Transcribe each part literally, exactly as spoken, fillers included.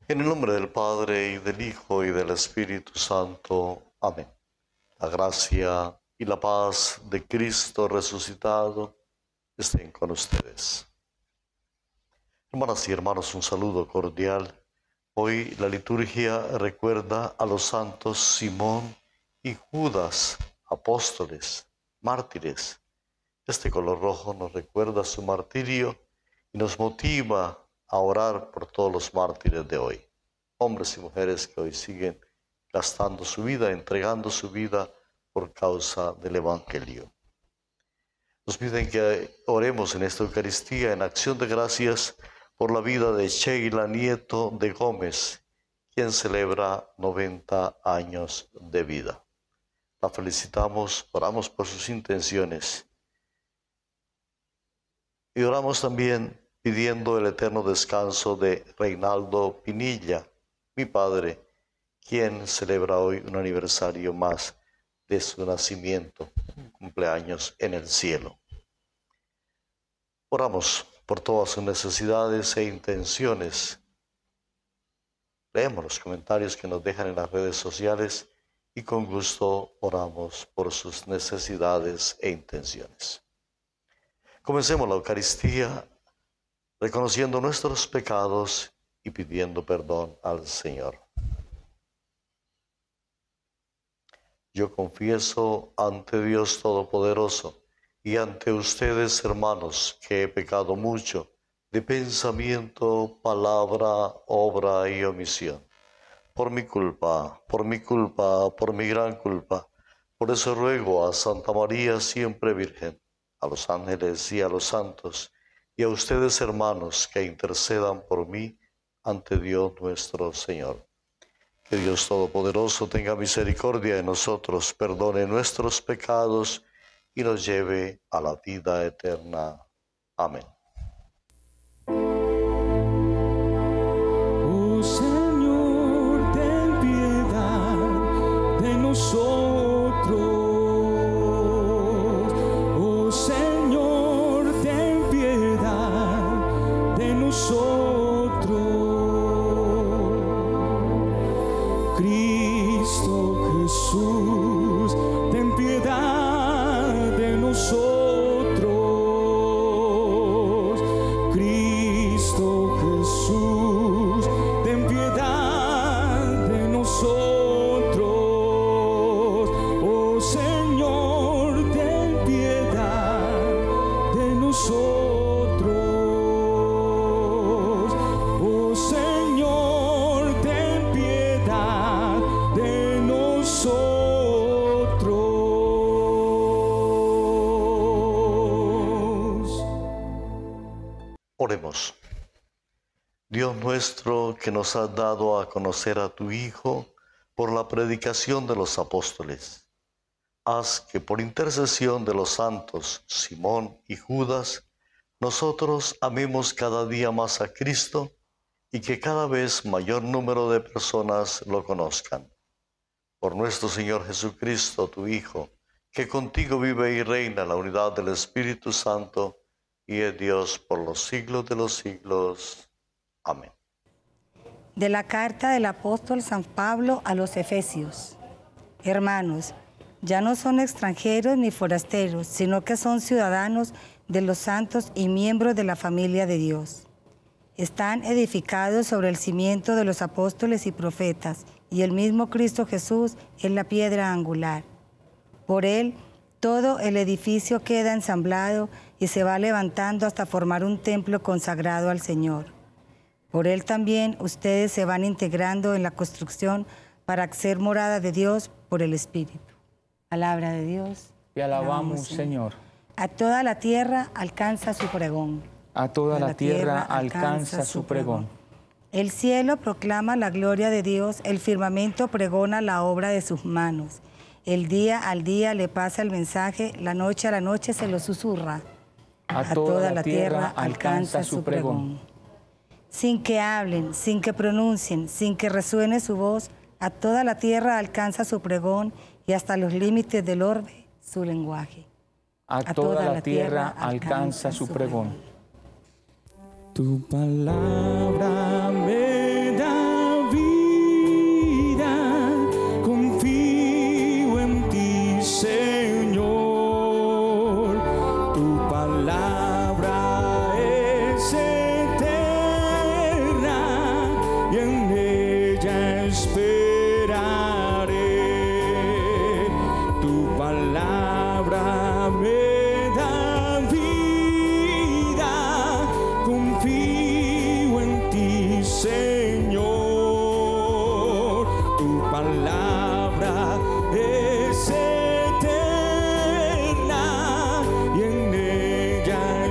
En el nombre del Padre, y del Hijo, y del Espíritu Santo. Amén. La gracia y la paz de Cristo resucitado estén con ustedes. Hermanas y hermanos, un saludo cordial. Hoy la liturgia recuerda a los santos Simón y Judas, apóstoles, mártires. Este color rojo nos recuerda su martirio y nos motiva a orar por todos los mártires de hoy. Hombres y mujeres que hoy siguen gastando su vida, entregando su vida por causa del Evangelio. Nos piden que oremos en esta Eucaristía en acción de gracias por la vida de Sheila Nieto de Gómez, quien celebra noventa años de vida. La felicitamos, oramos por sus intenciones y oramos también pidiendo el eterno descanso de Reinaldo Pinilla, mi padre, quien celebra hoy un aniversario más de su nacimiento, un cumpleaños en el cielo. Oramos por todas sus necesidades e intenciones. Leemos los comentarios que nos dejan en las redes sociales y con gusto oramos por sus necesidades e intenciones. Comencemos la Eucaristía reconociendo nuestros pecados y pidiendo perdón al Señor. Yo confieso ante Dios Todopoderoso y ante ustedes, hermanos, que he pecado mucho de pensamiento, palabra, obra y omisión. Por mi culpa, por mi culpa, por mi gran culpa. Por eso ruego a Santa María, siempre Virgen, a los ángeles y a los santos, y a ustedes, hermanos, que intercedan por mí ante Dios nuestro Señor. Que Dios Todopoderoso tenga misericordia de nosotros, perdone nuestros pecados y nos lleve a la vida eterna. Amén. Oh Señor, ten piedad de nosotros. Oh Señor, ten piedad de nosotros. Cristo Jesús, ten piedad de nosotros. Cristo Jesús, ten piedad de nosotros. Oh Señor, ten piedad de nosotros. Oh Señor, ten piedad de nosotros. Oremos. Dios nuestro, que nos has dado a conocer a tu Hijo por la predicación de los apóstoles, haz que por intercesión de los santos Simón y Judas, nosotros amemos cada día más a Cristo y que cada vez mayor número de personas lo conozcan. Por nuestro Señor Jesucristo, tu Hijo, que contigo vive y reina en la unidad del Espíritu Santo, y es Dios por los siglos de los siglos. Amén. De la carta del apóstol San Pablo a los Efesios. Hermanos, ya no son extranjeros ni forasteros, sino que son ciudadanos de los santos y miembros de la familia de Dios. Están edificados sobre el cimiento de los apóstoles y profetas, y el mismo Cristo Jesús es la piedra angular. Por él, todo el edificio queda ensamblado y se va levantando hasta formar un templo consagrado al Señor. Por él también ustedes se van integrando en la construcción para ser morada de Dios por el Espíritu. Palabra de Dios. Te alabamos, Señor. A toda la tierra alcanza su pregón. A toda la tierra alcanza su pregón. El cielo proclama la gloria de Dios, el firmamento pregona la obra de sus manos. El día al día le pasa el mensaje, la noche a la noche se lo susurra. A toda la tierra alcanza su pregón. Sin que hablen, sin que pronuncien, sin que resuene su voz, a toda la tierra alcanza su pregón y hasta los límites del orbe su lenguaje. A toda la tierra alcanza su pregón. Tu palabra me da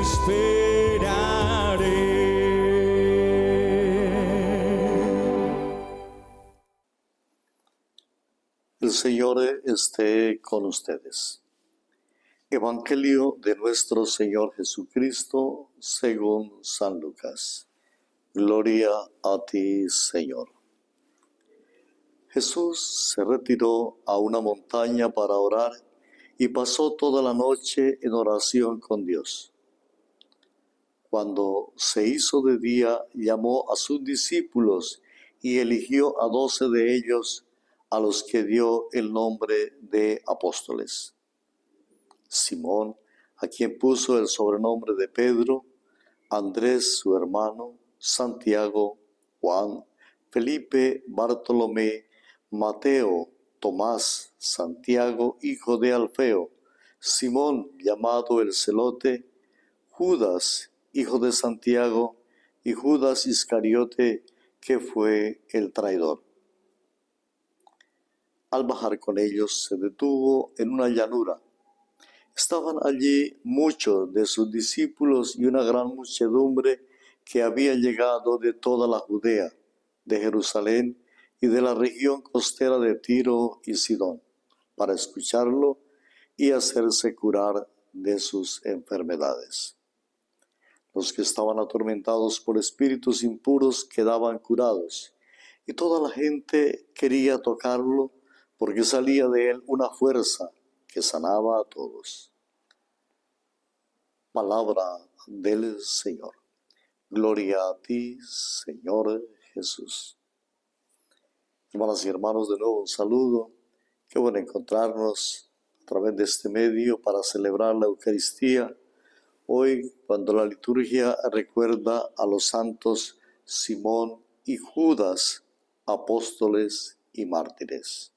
El Señor esté con ustedes. Evangelio de nuestro Señor Jesucristo según San Lucas. Gloria a ti, Señor. Jesús se retiró a una montaña para orar y pasó toda la noche en oración con Dios. Cuando se hizo de día, llamó a sus discípulos y eligió a doce de ellos, a los que dio el nombre de apóstoles. Simón, a quien puso el sobrenombre de Pedro, Andrés su hermano, Santiago, Juan, Felipe, Bartolomé, Mateo, Tomás, Santiago, hijo de Alfeo, Simón, llamado el Celote, Judas, hijo de Santiago, y Judas Iscariote, que fue el traidor. Al bajar con ellos, se detuvo en una llanura. Estaban allí muchos de sus discípulos y una gran muchedumbre que había llegado de toda la Judea, de Jerusalén y de la región costera de Tiro y Sidón, para escucharlo y hacerse curar de sus enfermedades. Los que estaban atormentados por espíritus impuros quedaban curados, y toda la gente quería tocarlo, porque salía de él una fuerza que sanaba a todos. Palabra del Señor. Gloria a ti, Señor Jesús. Hermanas y hermanos, de nuevo un saludo. Qué bueno encontrarnos a través de este medio para celebrar la Eucaristía. Hoy, cuando la liturgia recuerda a los santos Simón y Judas, apóstoles y mártires.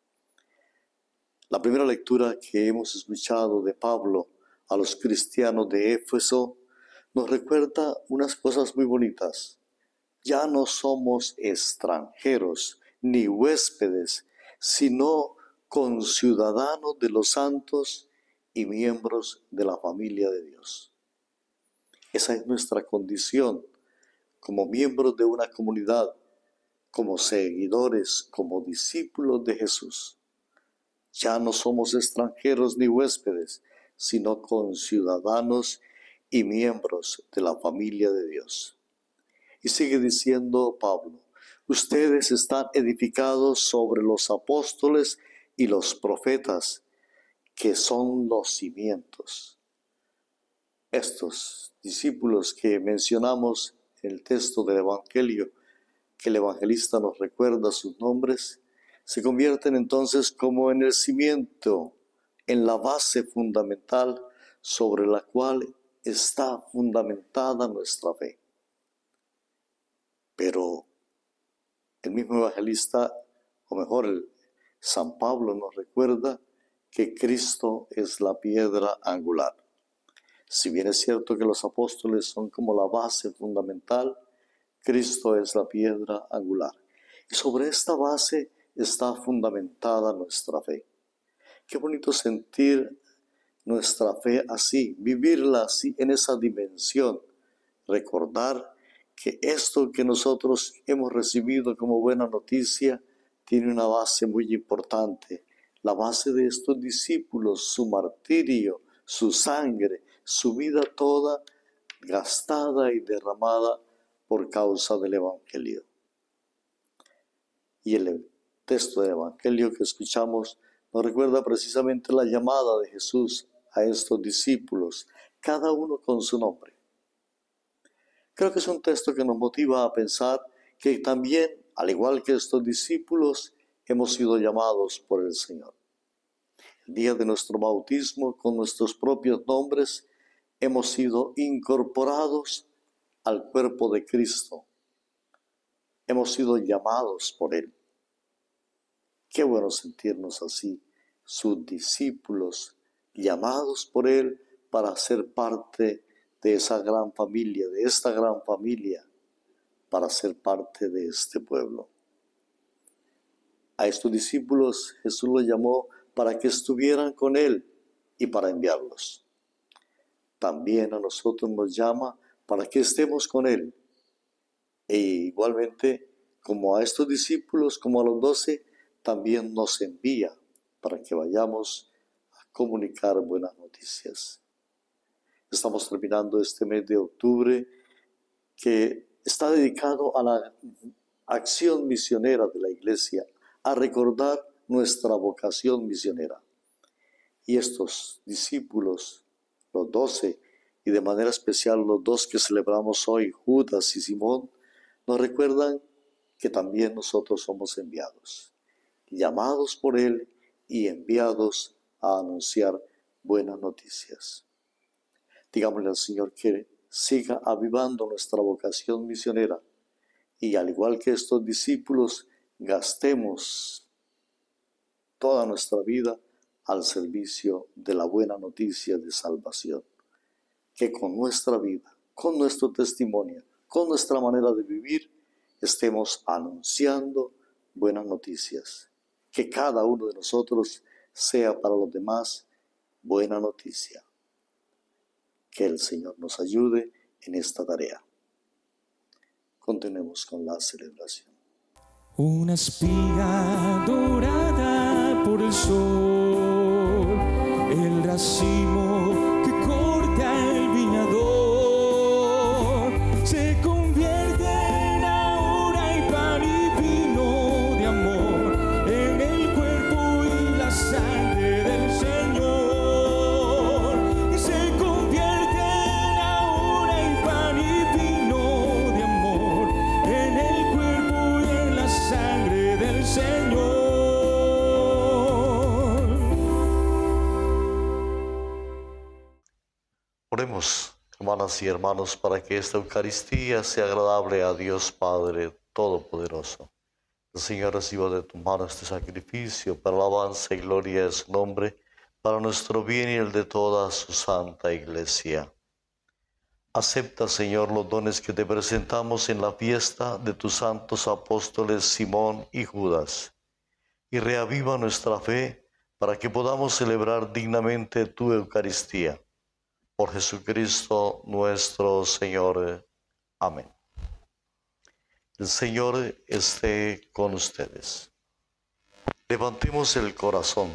La primera lectura que hemos escuchado de Pablo a los cristianos de Éfeso nos recuerda unas cosas muy bonitas. Ya no somos extranjeros ni huéspedes, sino conciudadanos de los santos y miembros de la familia de Dios. Esa es nuestra condición como miembros de una comunidad, como seguidores, como discípulos de Jesús. Ya no somos extranjeros ni huéspedes, sino conciudadanos y miembros de la familia de Dios. Y sigue diciendo Pablo, ustedes están edificados sobre los apóstoles y los profetas, que son los cimientos. Estos discípulos que mencionamos en el texto del Evangelio, que el evangelista nos recuerda sus nombres, se convierten entonces como en el cimiento, en la base fundamental sobre la cual está fundamentada nuestra fe. Pero el mismo evangelista, o mejor, el San Pablo nos recuerda que Cristo es la piedra angular. Si bien es cierto que los apóstoles son como la base fundamental, Cristo es la piedra angular. Y sobre esta base está fundamentada nuestra fe. Qué bonito sentir nuestra fe así, vivirla así en esa dimensión. Recordar que esto que nosotros hemos recibido como buena noticia tiene una base muy importante. La base de estos discípulos, su martirio, su sangre, su vida toda gastada y derramada por causa del Evangelio. Y el texto del Evangelio que escuchamos nos recuerda precisamente la llamada de Jesús a estos discípulos, cada uno con su nombre. Creo que es un texto que nos motiva a pensar que también, al igual que estos discípulos, hemos sido llamados por el Señor. El día de nuestro bautismo, con nuestros propios nombres, hemos sido incorporados al cuerpo de Cristo. Hemos sido llamados por Él. Qué bueno sentirnos así, sus discípulos, llamados por Él para ser parte de esa gran familia, de esta gran familia, para ser parte de este pueblo. A estos discípulos Jesús los llamó para que estuvieran con Él y para enviarlos. también a nosotros nos llama para que estemos con Él. E igualmente, como a estos discípulos, como a los doce, también nos envía para que vayamos a comunicar buenas noticias. Estamos terminando este mes de octubre que está dedicado a la acción misionera de la Iglesia, a recordar nuestra vocación misionera. Y estos discípulos, los doce, y de manera especial los dos que celebramos hoy, Judas y Simón, nos recuerdan que también nosotros somos enviados, llamados por Él y enviados a anunciar buenas noticias. Digámosle al Señor que siga avivando nuestra vocación misionera y, al igual que estos discípulos, gastemos toda nuestra vida al servicio de la buena noticia de salvación. Que con nuestra vida, con nuestro testimonio, con nuestra manera de vivir, estemos anunciando buenas noticias. Que cada uno de nosotros sea para los demás buena noticia. Que el Señor nos ayude en esta tarea. Continuemos con la celebración. Una espiga dorada por el sol, el racimo que corta el viñador, se convierte en ahora y pan y vino de amor, en el cuerpo y la sangre del Señor. Y se convierte en ahora y pan y vino de amor, en el cuerpo y en la sangre del Señor. Oremos, hermanas y hermanos, para que esta Eucaristía sea agradable a Dios Padre Todopoderoso. El Señor reciba de tu mano este sacrificio para alabanza y gloria de su nombre, para nuestro bien y el de toda su santa Iglesia. Acepta, Señor, los dones que te presentamos en la fiesta de tus santos apóstoles Simón y Judas, y reaviva nuestra fe para que podamos celebrar dignamente tu Eucaristía. Por Jesucristo nuestro Señor. Amén. El Señor esté con ustedes. Levantemos el corazón.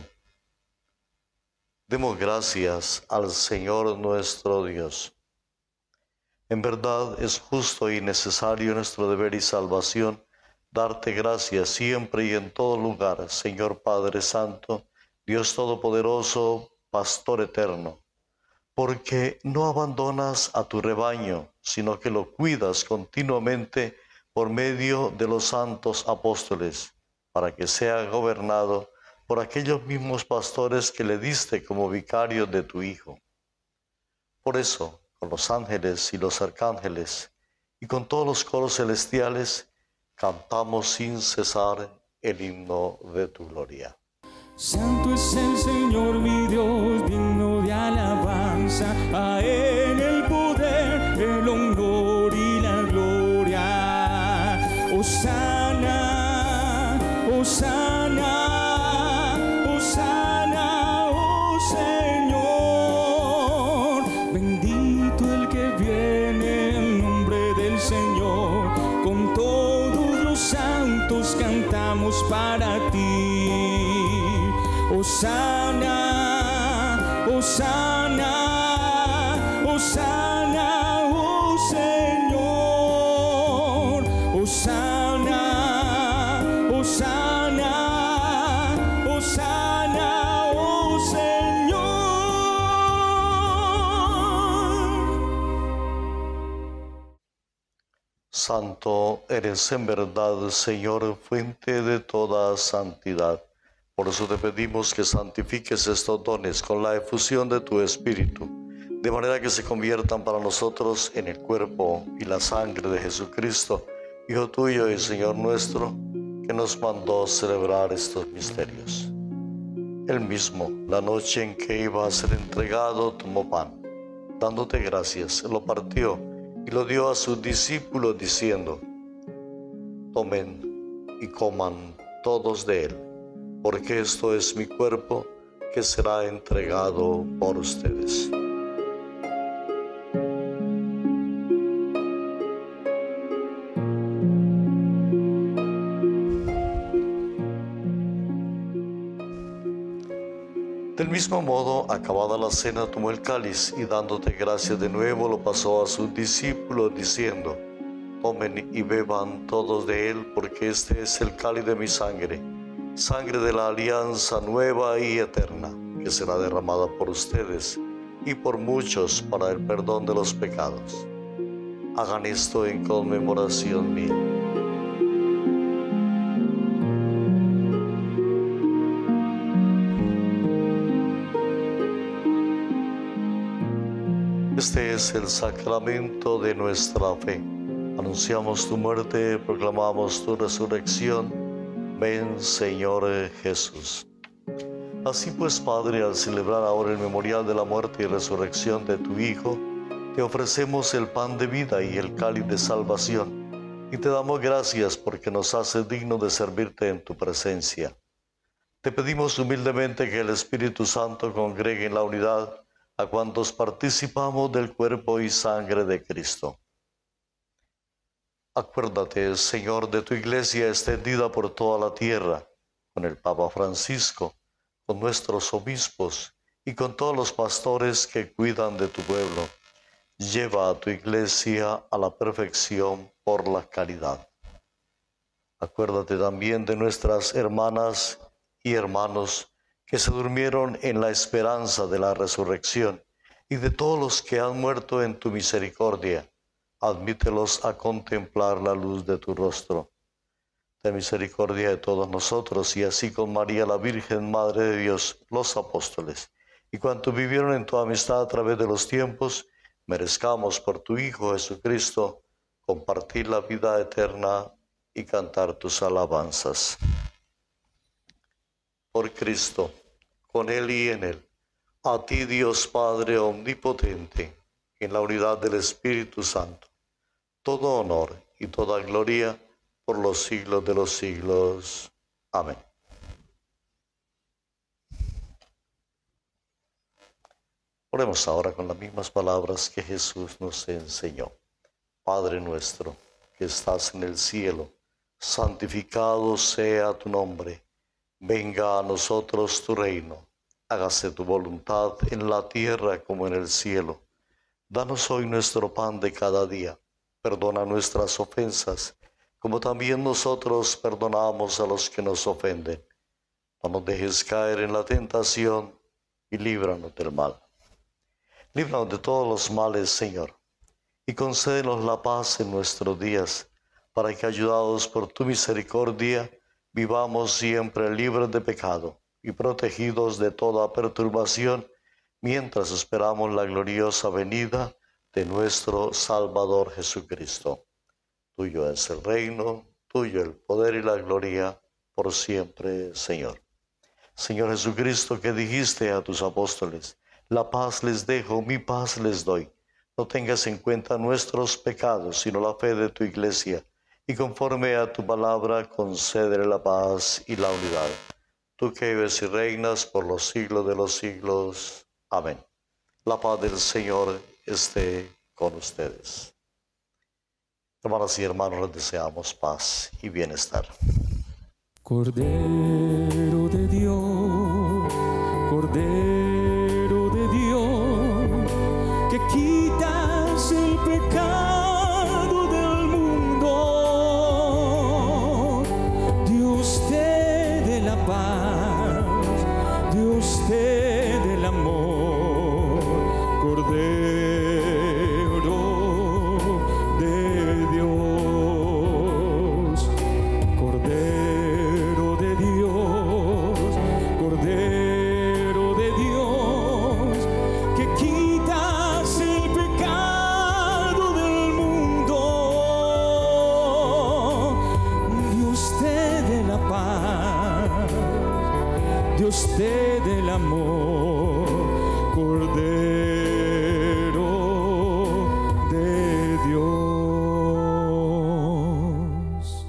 Demos gracias al Señor nuestro Dios. En verdad es justo y necesario nuestro deber y salvación darte gracias siempre y en todo lugar, Señor Padre Santo, Dios Todopoderoso, Pastor eterno, porque no abandonas a tu rebaño, sino que lo cuidas continuamente por medio de los santos apóstoles, para que sea gobernado por aquellos mismos pastores que le diste como vicarios de tu Hijo. Por eso, con los ángeles y los arcángeles, y con todos los coros celestiales, cantamos sin cesar el himno de tu gloria. Santo es el Señor mi Dios, digno de alabanza, a Él el poder, el honor y la gloria. Hosana, Hosana, Hosana, oh Señor. Bendito el que viene en nombre del Señor. Con todos los santos cantamos para ti. Hosana, Hosana, Hosana, oh Señor. Hosana, Hosana, Hosana, oh Señor. Santo eres en verdad, Señor, fuente de toda santidad. Por eso te pedimos que santifiques estos dones con la efusión de tu Espíritu, de manera que se conviertan para nosotros en el cuerpo y la sangre de Jesucristo, Hijo tuyo y Señor nuestro, que nos mandó celebrar estos misterios. Él mismo, la noche en que iba a ser entregado, tomó pan, dándote gracias, lo partió y lo dio a sus discípulos, diciendo: tomen y coman todos de él, porque esto es mi cuerpo que será entregado por ustedes. Del mismo modo, acabada la cena, tomó el cáliz y dándote gracias de nuevo, lo pasó a sus discípulos diciendo: tomen y beban todos de él, porque este es el cáliz de mi sangre, sangre de la alianza nueva y eterna, que será derramada por ustedes y por muchos para el perdón de los pecados. Hagan esto en conmemoración mía. Este es el sacramento de nuestra fe. Anunciamos tu muerte, proclamamos tu resurrección. Ven, Señor Jesús. Así pues, Padre, al celebrar ahora el memorial de la muerte y resurrección de tu Hijo, te ofrecemos el pan de vida y el cáliz de salvación, y te damos gracias porque nos haces dignos de servirte en tu presencia. Te pedimos humildemente que el Espíritu Santo congregue en la unidad a cuantos participamos del cuerpo y sangre de Cristo. Acuérdate, Señor, de tu iglesia extendida por toda la tierra, con el Papa Francisco, con nuestros obispos y con todos los pastores que cuidan de tu pueblo. Lleva a tu iglesia a la perfección por la caridad. Acuérdate también de nuestras hermanas y hermanos que se durmieron en la esperanza de la resurrección, y de todos los que han muerto en tu misericordia. Admítelos a contemplar la luz de tu rostro. Ten misericordia de todos nosotros, y así con María la Virgen, Madre de Dios, los apóstoles, y cuantos vivieron en tu amistad a través de los tiempos, merezcamos por tu Hijo Jesucristo compartir la vida eterna y cantar tus alabanzas. Por Cristo, con Él y en Él, a ti Dios Padre omnipotente, en la unidad del Espíritu Santo, todo honor y toda gloria por los siglos de los siglos. Amén. Oremos ahora con las mismas palabras que Jesús nos enseñó. Padre nuestro, que estás en el cielo, santificado sea tu nombre. Venga a nosotros tu reino, hágase tu voluntad en la tierra como en el cielo. Danos hoy nuestro pan de cada día, perdona nuestras ofensas, como también nosotros perdonamos a los que nos ofenden. No nos dejes caer en la tentación y líbranos del mal. Líbranos de todos los males, Señor, y concédenos la paz en nuestros días, para que, ayudados por tu misericordia, vivamos siempre libres de pecado y protegidos de toda perturbación, mientras esperamos la gloriosa venida de nuestro Salvador Jesucristo. Tuyo es el reino, tuyo el poder y la gloria, por siempre, Señor. Señor Jesucristo, que dijiste a tus apóstoles: la paz les dejo, mi paz les doy. No tengas en cuenta nuestros pecados, sino la fe de tu iglesia, y conforme a tu palabra, concédele la paz y la unidad. Tú que vives y reinas por los siglos de los siglos. Amén. La paz del Señor esté con ustedes. Hermanas y hermanos, les deseamos paz y bienestar. Cordero de Dios, Cordero de Dios, que quitas el pecado del mundo. Dios te dé la paz, Dios te dé el amor, Cordero de Dios, Cordero de Dios, Cordero de Dios, que quitas el pecado del mundo. Dios te dé la paz, Dios te dé el amor, Cordero de Dios.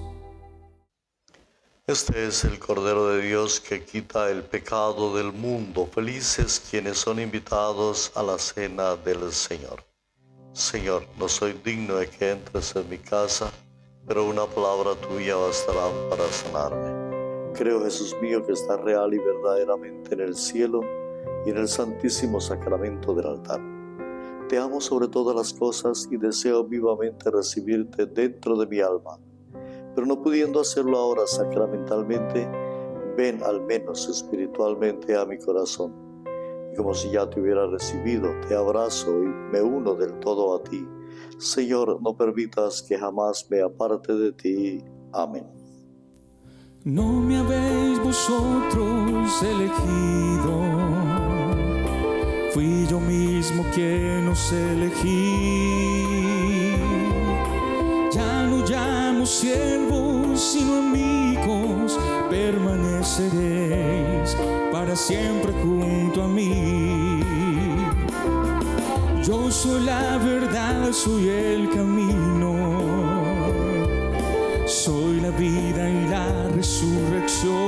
Este es el Cordero de Dios que quita el pecado del mundo. Felices quienes son invitados a la cena del Señor. Señor, no soy digno de que entres en mi casa, pero una palabra tuya bastará para sanarme. Creo, Jesús mío, que estás real y verdaderamente en el cielo y en el santísimo sacramento del altar. Te amo sobre todas las cosas y deseo vivamente recibirte dentro de mi alma, pero no pudiendo hacerlo ahora sacramentalmente, ven al menos espiritualmente a mi corazón. Y como si ya te hubiera recibido, te abrazo y me uno del todo a ti. Señor, no permitas que jamás me aparte de ti. Amén. No me habéis vosotros elegido, fui yo mismo quien os elegí. Ya no llamo siervos sino amigos, permaneceréis para siempre junto a mí. Yo soy la verdad, soy el camino, soy la vida y la resurrección.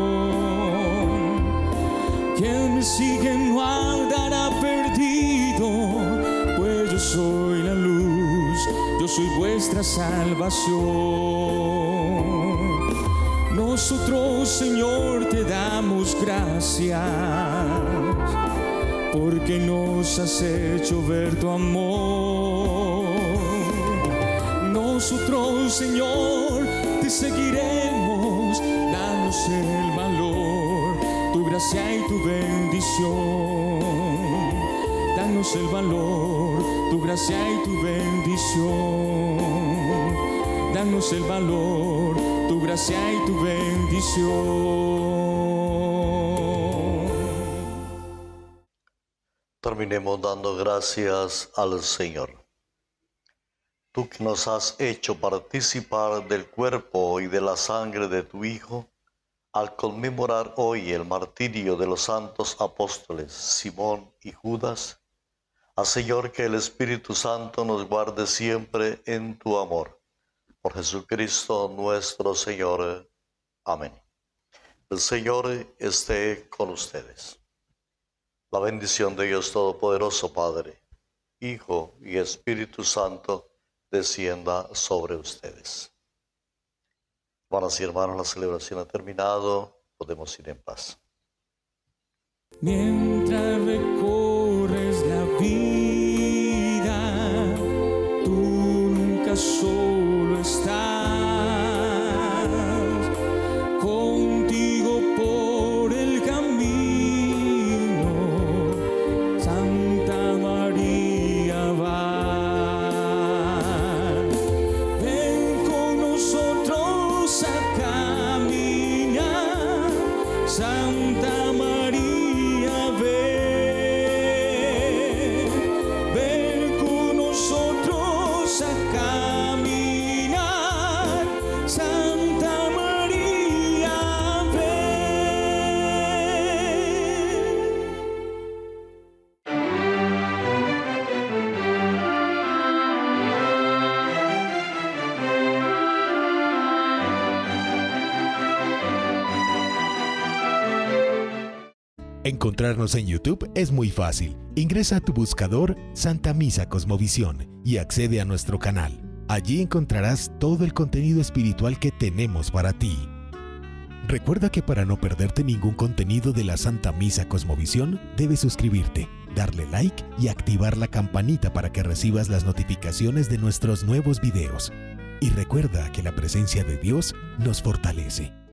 Quien me sigue no andará perdido, pues yo soy la luz, yo soy vuestra salvación. Nosotros, Señor, te damos gracias, porque nos has hecho ver tu amor. Nosotros, Señor, te seguiremos, danos el valor, tu gracia y tu bendición. Danos el valor, tu gracia y tu bendición. Danos el valor, tu gracia y tu bendición. Terminemos dando gracias al Señor. Tú que nos has hecho participar del cuerpo y de la sangre de tu Hijo, al conmemorar hoy el martirio de los santos apóstoles Simón y Judas, haz, Señor, que el Espíritu Santo nos guarde siempre en tu amor. Por Jesucristo nuestro Señor. Amén. El Señor esté con ustedes. La bendición de Dios Todopoderoso, Padre, Hijo y Espíritu Santo, descienda sobre ustedes. Hermanas y hermanos, la celebración ha terminado. Podemos ir en paz. Mientras recorres la vida, tú nunca solo estás. Contigo por el camino, Santa María va. Ven con nosotros a caminar, Santa María, ven, ven con nosotros a caminar, Santa María, ven. Encontrarnos en YouTube es muy fácil. Ingresa a tu buscador Santa Misa Cosmovisión y accede a nuestro canal. Allí encontrarás todo el contenido espiritual que tenemos para ti. Recuerda que para no perderte ningún contenido de la Santa Misa Cosmovisión, debes suscribirte, darle like y activar la campanita para que recibas las notificaciones de nuestros nuevos videos. Y recuerda que la presencia de Dios nos fortalece.